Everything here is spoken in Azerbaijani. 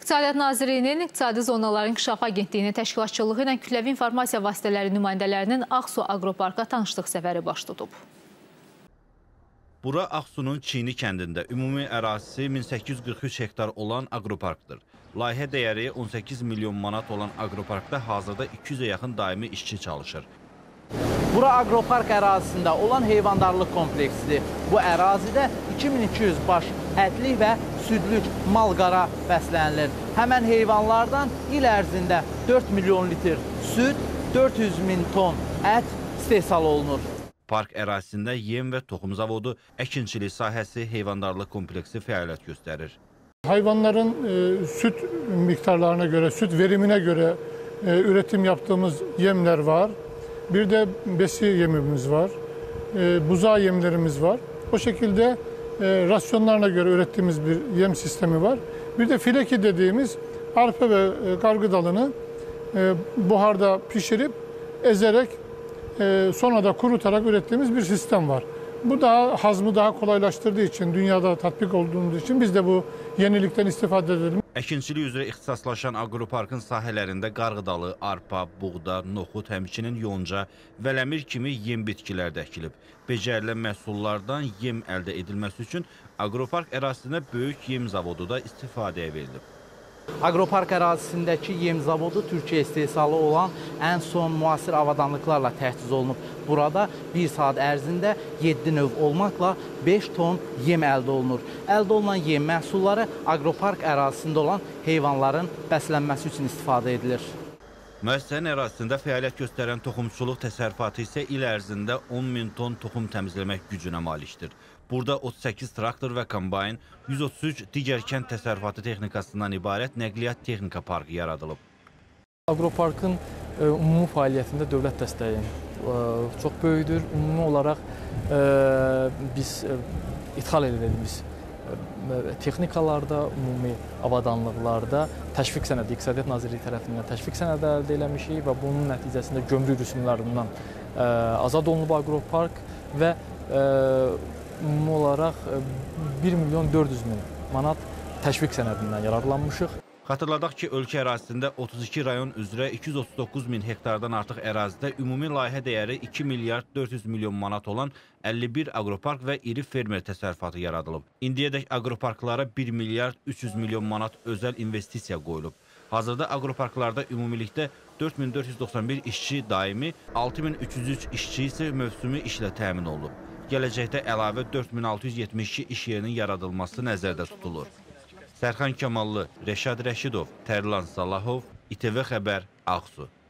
İqtisadiyyat Nazirliyinin İqtisadi Zonaların İnkişafı Agentliyinin təşkilatçılığı ilə kütləvi informasiya vasitələri nümayəndələrinin Ağsu Aqroparka tanışlıq səfəri baş tutub. Bura Ağsu'nun Çini kəndində ümumi ərazisi 1843 hektar olan aqroparkdır. Layihə dəyəri 18 milyon manat olan aqroparkda hazırda 200'ə yaxın daimi işçi çalışır. Bura aqropark ərazisində olan heyvandarlıq kompleksidir. Bu ərazidə 2200 baş ətlik və südlük mal-qara bəslənilir. Həmən heyvanlardan il ərzində 4 milyon litr süd, 400 min ton ət istehsal olunur. Park ərazisində yem və toxum zavodu, əkinçilik sahəsi, heyvandarlıq kompleksi fəaliyyət göstərir. Hayvanların süt miktarlarına göre, süt verimine göre üretim yaptığımız yemler var. Bir de besi yemimiz var. Buzağı yemlerimiz var. O şekilde rasyonlarına göre ürettiğimiz bir yem sistemi var. Bir de fileki dediğimiz arpa ve kargı dalını buharda pişirip ezerek sonra da kurutarak ürettiğimiz bir sistem var. Bu da hazmı daha kolaylaştırdığı için, dünyada tatbik olduğumuz için biz de bu yenilikten istifade edelim. Əkinçilik üzrə ixtisaslaşan aqroparkın sahələrində qarğıdalı, arpa, buğda, noxud, həmçinin yonca, vələmir kimi yem bitkilər də əkilib. Becərilən məhsullardan yem əldə edilməsi üçün aqropark ərazisində böyük yem zavodu da istifadəyə verilib. Aqropark ərazisindəki yem zavodu Türkiyə istehsalı olan ən son müasir avadanlıqlarla təchiz olunub. Burada 1 saat ərzində 7 növ olmaqla 5 ton yem əldə olunur. Əldə olunan yem məhsulları aqropark ərazisində olan heyvanların bəslənməsi üçün istifadə edilir. Müəssisənin ərazisində fəaliyyət göstərən toxumçuluq təsərrüfatı isə il ərzində 10 min ton toxum təmizləmək gücünə malikdir. Burada 38 traktor və kombayn, 133 digər kənd təsərrüfatı texnikasından ibarət nəqliyyat texnika parkı yaradılıb. Aqroparkın ümumi fəaliyyətində dövlət dəstəyi çox böyükdür. Ümumi olaraq biz ithal edilmiş texnikalarda, ümumi avadanlıqlarda təşviq sənədi, İqtisadiyyat Nazirliyi tərəfindən təşviq sənədi əldə eləmişik və bunun nəticəsində gömrük rüsumlarından azad olunub aqropark və ümumi olaraq 1 milyon 400 min manat təşviq sənədindən yararlanmışıq. Xatırladaq ki, ölkə ərazisində 32 rayon üzrə 239 min hektardan artıq ərazidə ümumi layihə dəyəri 2 milyard 400 milyon manat olan 51 aqropark və iri fermer təsərrüfatı yaradılıb. İndiyədək aqroparklara 1 milyard 300 milyon manat özəl investisiya qoyulub. Hazırda aqroparklarda ümumilikdə 4491 işçi daimi, 6303 işçi isə mövsümü işlə təmin olunub. Gələcəkdə əlavə 4672 iş yerinin yaradılması nəzərdə tutulur. Sərxan Kamallı, Rəşad Rəşidov, Tərlan Salahov, İTV Xəbər, Ağsu.